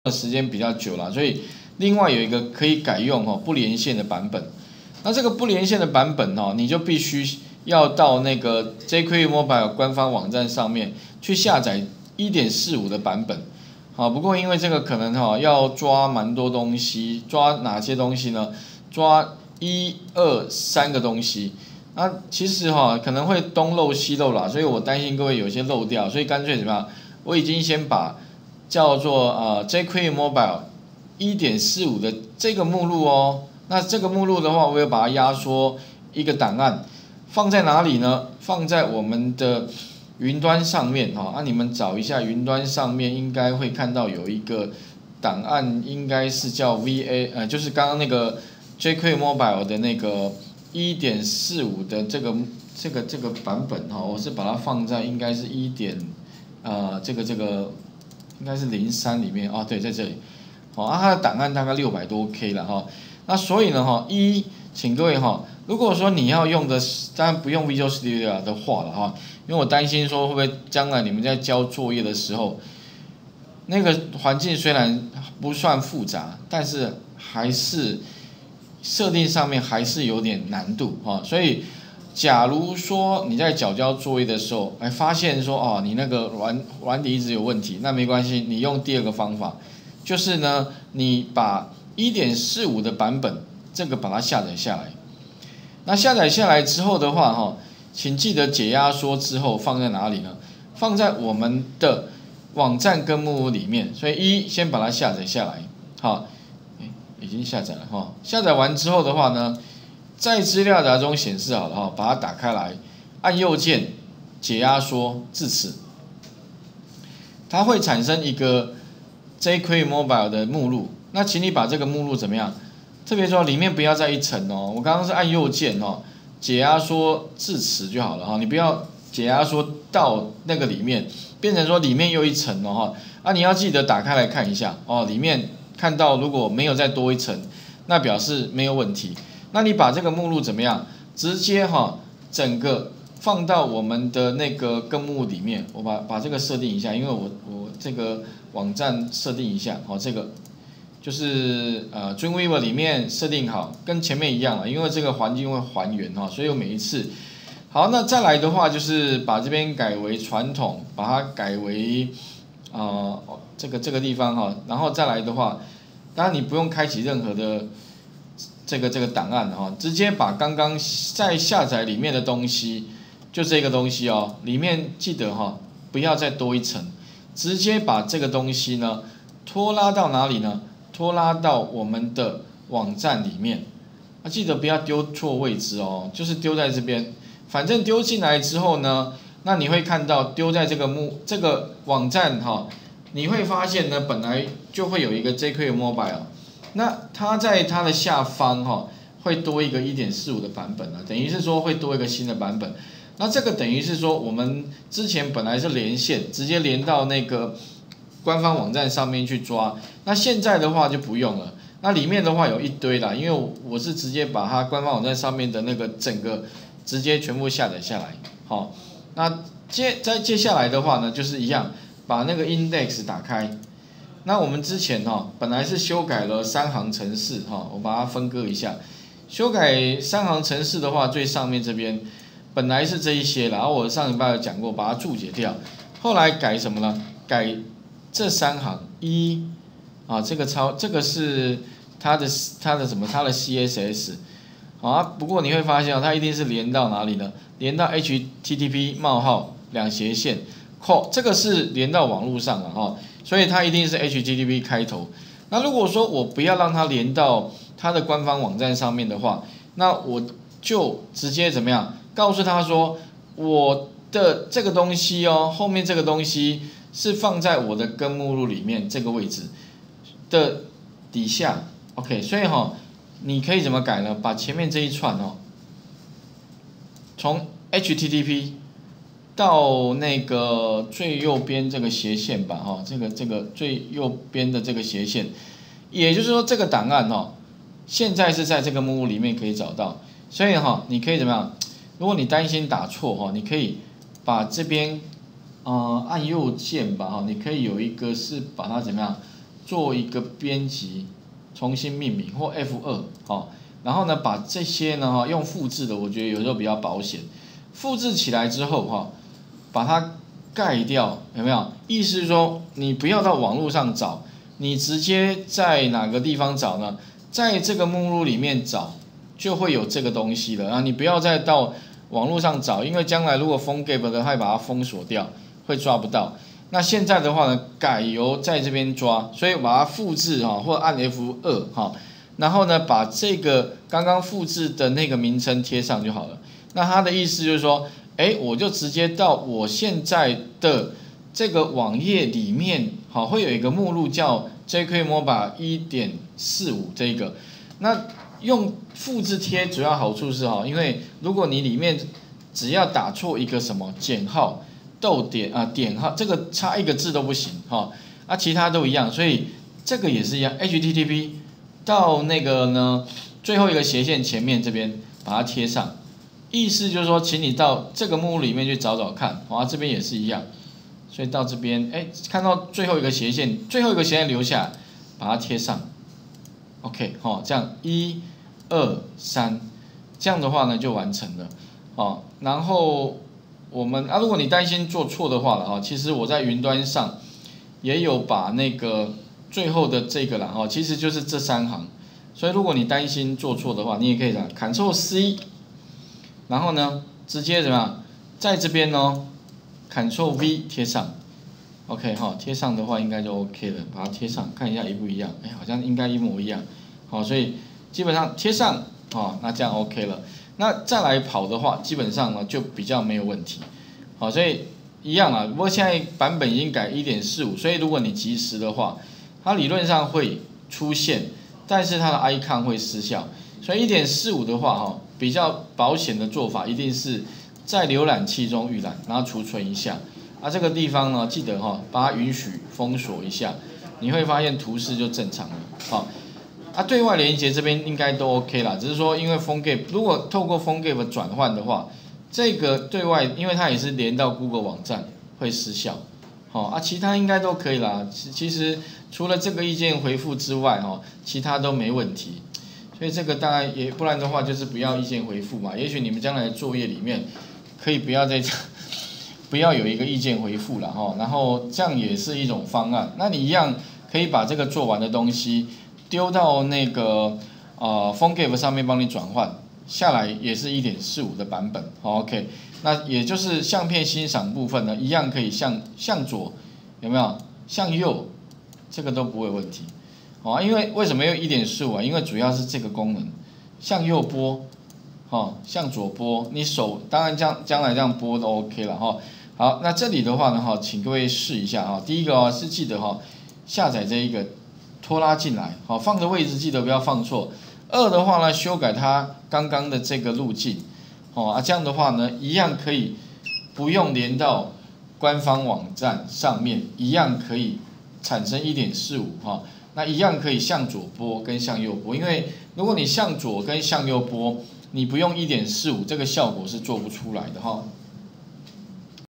的时间比较久了，所以另外有一个可以改用不连线的版本。那这个不连线的版本你就必须要到那个 jQuery Mobile 官方网站上面去下载 1.45 的版本。不过因为这个可能要抓蛮多东西，抓哪些东西呢？抓1、2、3个东西。那其实可能会东漏西漏啦，所以我担心各位有些漏掉，所以干脆怎么样？我已经先把叫做jQuery Mobile 1.45 的这个目录那这个目录的话，我有把它压缩一个档案，放在哪里呢？放在我们的云端上面你们找一下云端上面，应该会看到有一个档案，应该是叫 就是刚刚那个 jQuery Mobile 的那个 1.45 的这个版本我是把它放在应该是这个应该是03里面对，在这里它的档案大概600多 K 了那所以呢请各位如果说你要用的，当然不用 Visual Studio 的话了因为我担心说会不会将来你们在交作业的时候，那个环境虽然不算复杂，但是还是设定上面还是有点难度所以假如说你在缴交作业的时候，发现说你那个软体一直有问题，那没关系，你用第二个方法，就是呢，你把 1.45 的版本这个把它下载下来。那下载下来之后的话请记得解压缩之后放在哪里呢？放在我们的网站跟目录里面。所以先把它下载下来，已经下载了下载完之后的话呢，在资料夹中显示好了把它打开来，按右键解压缩至此，它会产生一个 jQuery Mobile 的目录。那请你把这个目录怎么样？特别说里面不要再一层我刚刚是按右键解压缩至此就好了你不要解压缩到那个里面，变成说里面又一层你要记得打开来看一下里面看到如果没有再多一层，那表示没有问题。那你把这个目录怎么样？直接整个放到我们的那个根目录里面。我把这个设定一下，因为我这个网站设定一下这个就是Dreamweaver 里面设定好，跟前面一样了，因为这个环境会还原所以我每一次好。那再来的话就是把这边改为传统，把它改为这个地方然后再来的话，当然你不用开启任何的这个档案直接把刚刚在下载里面的东西，就这个东西里面记得不要再多一层，直接把这个东西呢拖拉到哪里呢？拖拉到我们的网站里面记得不要丢错位置就是丢在这边。反正丢进来之后呢，那你会看到丢在这个网站你会发现呢，本来就会有一个 jQuery Mobile， 那它在它的下方会多一个 1.45 的版本等于是说会多一个新的版本。那这个等于是说我们之前本来是连线，直接连到那个官方网站上面去抓，那现在的话就不用了。那里面的话有一堆啦，因为我是直接把它官方网站上面的那个整个直接全部下载下来。那接下来的话呢，就是一样把那个 index 打开。那我们之前本来是修改了3行程式我把它分割一下。修改3行程式的话，最上面这边本来是这一些，然后我上礼拜有讲过，把它注解掉。后来改什么呢？改这3行这个是它的什么？它的 CSS 不过你会发现它一定是连到哪里呢？连到 HTTP://这个是连到网络上了所以它一定是 HTTP 开头。那如果说我不要让它连到它的官方网站上面的话，那我就直接怎么样？告诉他说我的这个东西后面这个东西是放在我的根目录里面这个位置的底下 ，OK， 所以你可以怎么改呢？把前面这一串从 HTTP 到那个最右边这个斜线吧这个最右边的这个斜线，也就是说这个档案现在是在这个目录里面可以找到，所以你可以怎么样？如果你担心打错你可以把这边按右键吧你可以有一个是把它怎么样做一个编辑，重新命名或 F2，然后呢把这些呢用复制的，我觉得有时候比较保险。复制起来之后把它盖掉，有没有？意思是说你不要到网络上找，你直接在哪个地方找呢？在这个目录里面找，就会有这个东西了啊！你不要再到网络上找，因为将来如果封 gap 的，会把它封锁掉，会抓不到。那现在的话呢，改由在这边抓，所以把它复制或按 F2然后呢，把这个刚刚复制的那个名称贴上就好了。那它的意思就是说，我就直接到我现在的这个网页里面，会有一个目录叫 jQuery Mobile 1.45这个。那用复制贴主要好处是因为如果你里面只要打错一个什么减号、逗点点号，这个差一个字都不行其他都一样，所以这个也是一样 ，HTTP 到那个呢最后一个斜线前面这边把它贴上。意思就是说，请你到这个目录里面去找找看，这边也是一样，所以到这边，看到最后一个斜线，留下来，把它贴上 ，OK， 这样1、2、3，这样的话呢就完成了，然后我们如果你担心做错的话了其实我在云端上也有把那个最后的这个啦其实就是这3行，所以如果你担心做错的话，你也可以讲 Ctrl+C。然后呢，直接怎么样，在这边呢 ，Ctrl+V 贴上 ，OK 贴上的话应该就 OK 了，把它贴上，看一下一不一样，好像应该一模一样，所以基本上贴上，那这样 OK 了。那再来跑的话，基本上呢就比较没有问题，所以一样不过现在版本已经改 1.45， 所以如果你及时的话，它理论上会出现，但是它的 icon 会失效，所以 1.45 的话比较保险的做法，一定是在浏览器中预览，然后储存一下。这个地方呢，记得把它允许封锁一下，你会发现图示就正常了。对外连接这边应该都 OK 啦，只是说因为PhoneGap，如果透过PhoneGap转换的话，这个对外，因为它也是连到 Google 网站会失效。其他应该都可以啦。其实除了这个意见回复之外其他都没问题。所以这个当然也不然的话，就是不要意见回复嘛。也许你们将来的作业里面可以不要有一个意见回复了然后这样也是一种方案。那你一样可以把这个做完的东西丢到那个PhoneGap 上面帮你转换下来，也是 1.45 的版本。OK， 那也就是相片欣赏部分呢，一样可以向左，有没有？向右，这个都不会有问题。因为什么用 1.45 因为主要是这个功能，向右拨，向左拨，你手当然将来这样拨都 OK 了好，那这里的话呢请各位试一下第一个是记得下载这一个拖拉进来，放的位置记得不要放错。2的话呢，修改它刚刚的这个路径，这样的话呢，一样可以不用连到官方网站上面，一样可以产生 1.45那一样可以向左拨跟向右拨，因为如果你向左跟向右拨，你不用 1.45，这个效果是做不出来的